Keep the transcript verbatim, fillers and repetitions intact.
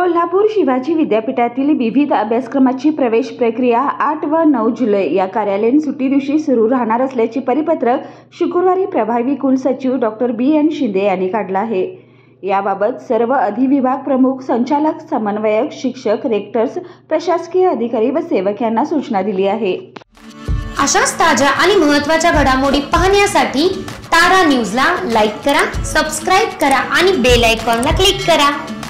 कोल्हापूर शिवाजी विद्यापीठातील विविध अभ्यासक्रमाची प्रवेश प्रक्रिया आठ व नऊ जुलै या कार्यालयीन सुट्टी दिवशी सुरू राहणार असल्याचे परिपत्रक शुक्रवारी प्रभावी कुलसचिव डॉक्टर बी एन शिंदे यांनी काढलं आहे। याबाबत सर्व अधिविभाग प्रमुख, संचालक, समन्वयक, शिक्षक, रेक्टर्स, प्रशासकीय अधिकारी व सेवक यांना सूचना दिली आहे। अशाच ताज्या आणि महत्त्वाच्या घडामोडी पाहण्यासाठी तारा न्यूजला लाईक करा, सबस्क्राइब करा आणि बेल आयकॉनला क्लिक करा।